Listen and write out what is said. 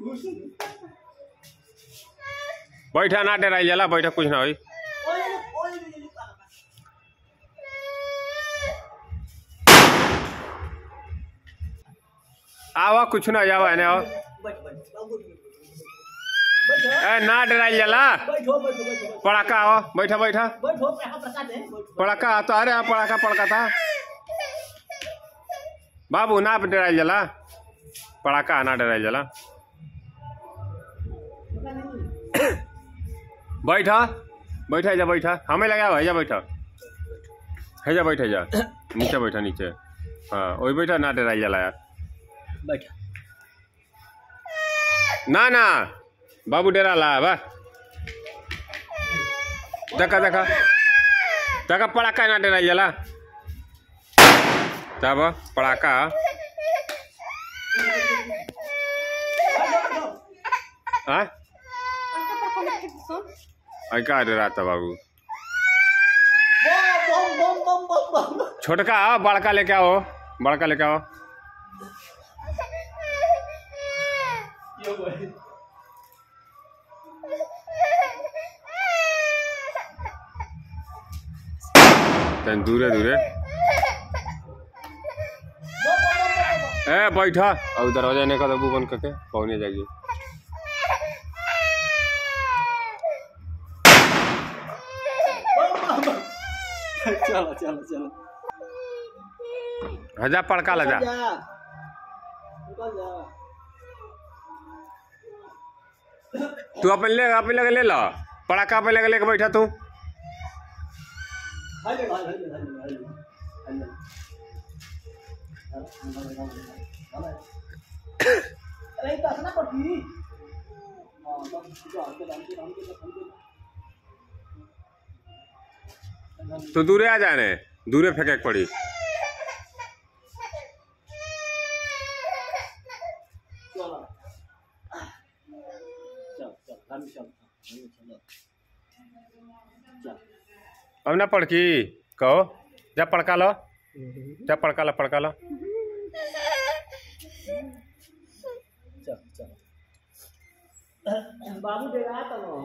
बैठा ना डराई जाला, बैठा कुछ ना होई। आवा कुछ ना जावा है आओ। ए ना डराई जाला, पड़ाका आओ, बैठा बैठा पड़ाका तो अरे पड़ाका पड़का था बाबू, ना डराई जाला, पड़ाका ना डराई जाला। बैठा बैठा जा, बैठा हमें लगा है जा, बैठा है जा, बैठा जा नीचे, बैठा नीचे। हाँ वही बैठा, ना डराई जाला यार, बैठा ना ना बाबू डरा ला बा। देखा देखा देखा पड़ाका ना डराई जाला, तब पड़ाका क्या डरा था बाबू। छोटका बड़का लेके आओ, बड़का लेके आओ। दूरे दूरे ए बैठा, और दरवाजा ने का दबू बंद करके पहुंचे जाएगी। चलो चलो चलो हजा पड़का लगा, तू अपन लगे ले लो, पड़ाका पे लगे लेके बैठा तू। तो दूरे आ जाने, दूरे फेंके पड़ी। अब ना पड़की कहो, जा पड़का लो, जा पड़का लो, पड़का लो। बाबू दे रहा था वो।